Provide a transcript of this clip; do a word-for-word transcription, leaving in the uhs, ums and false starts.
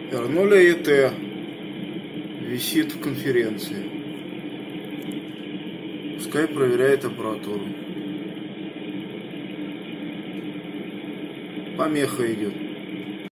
Эрноля и Т. висит в конференции. Пускай проверяет аппаратуру. Помеха идет.